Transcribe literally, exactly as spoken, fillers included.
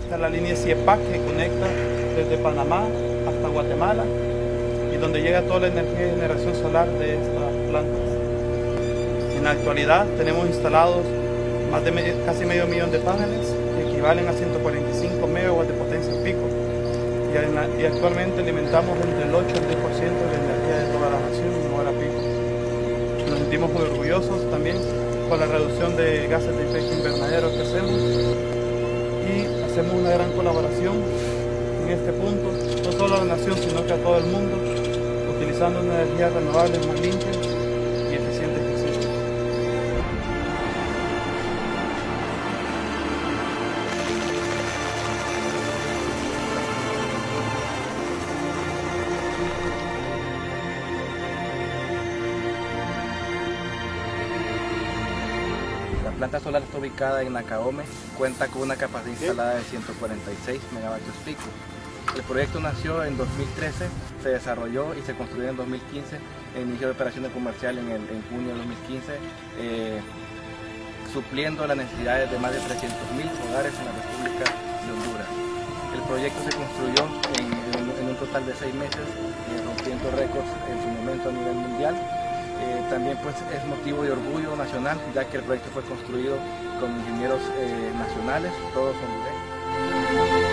Está la línea CIEPAC que conecta desde Panamá hasta Guatemala y donde llega toda la energía de generación solar de estas plantas. En la actualidad tenemos instalados más de medio, casi medio millón de paneles que equivalen a ciento cuarenta y cinco megawatts de potencia pico y, en la, y actualmente alimentamos entre el ocho y el diez por ciento de la energía de toda la nación en hora pico. Nos sentimos muy orgullosos también con la reducción de gases de efecto invernadero que hacemos y hacemos una gran colaboración en este punto, no solo a la nación sino que a todo el mundo, utilizando una energía renovable más limpia y eficiente que existe. La planta solar está ubicada en Nacaome, cuenta con una capacidad instalada de ciento cuarenta y seis megavatios pico. El proyecto nació en dos mil trece, se desarrolló y se construyó en dos mil quince, inició de operaciones comerciales en, el, en junio de dos mil quince, eh, supliendo las necesidades de más de trescientos mil hogares en la República de Honduras. El proyecto se construyó en, en, en un total de seis meses, eh, rompiendo récords en su momento a nivel mundial. Eh, también pues es motivo de orgullo nacional, ya que el proyecto fue construido con ingenieros eh, nacionales, todos hondureños.